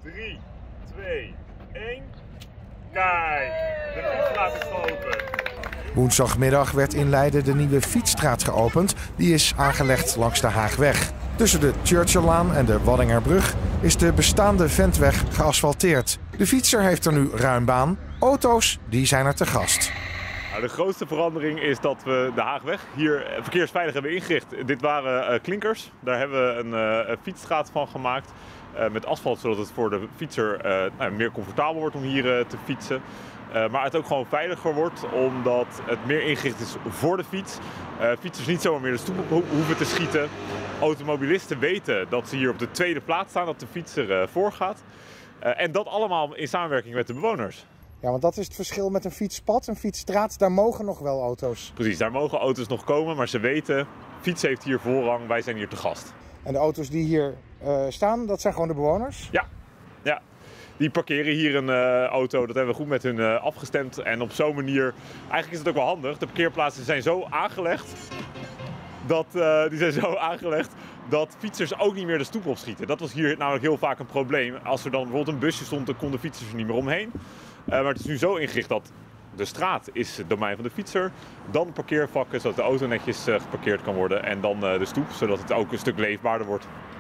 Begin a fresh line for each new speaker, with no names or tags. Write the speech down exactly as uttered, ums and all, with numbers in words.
drie, twee, één. Kijk, de fietsstraat is geopend.
Woensdagmiddag werd in Leiden de nieuwe fietsstraat geopend. Die is aangelegd langs de Haagweg. Tussen de Churchilllaan en de Waddingerbrug is de bestaande ventweg geasfalteerd. De fietser heeft er nu ruim baan. Auto's die zijn er te gast.
Nou, de grootste verandering is dat we de Haagweg hier verkeersveilig hebben ingericht. Dit waren uh, klinkers. Daar hebben we een, uh, een fietsstraat van gemaakt. Uh, met asfalt, zodat het voor de fietser uh, nou, meer comfortabel wordt om hier uh, te fietsen. Uh, maar het ook gewoon veiliger wordt, omdat het meer ingericht is voor de fiets. Uh, fietsers niet zomaar meer de stoep op hoeven te schieten. Automobilisten weten dat ze hier op de tweede plaats staan, dat de fietser uh, voorgaat. Uh, en dat allemaal in samenwerking met de bewoners.
Ja, want dat is het verschil met een fietspad. Een fietsstraat, daar mogen nog wel auto's.
Precies, daar mogen auto's nog komen, maar ze weten, fiets heeft hier voorrang, wij zijn hier te gast.
En de auto's die hier uh, staan, dat zijn gewoon de bewoners?
Ja, ja. Die parkeren hier een uh, auto, dat hebben we goed met hun uh, afgestemd. En op zo'n manier, eigenlijk is het ook wel handig, de parkeerplaatsen zijn zo aangelegd dat, uh, die zijn zo aangelegd dat fietsers ook niet meer de stoep opschieten. Dat was hier namelijk heel vaak een probleem. Als er dan bijvoorbeeld een busje stond, dan konden fietsers er niet meer omheen. Uh, maar het is nu zo ingericht dat de straat is het domein van de fietser. Dan parkeervakken, zodat de auto netjes uh, geparkeerd kan worden. En dan uh, de stoep, zodat het ook een stuk leefbaarder wordt.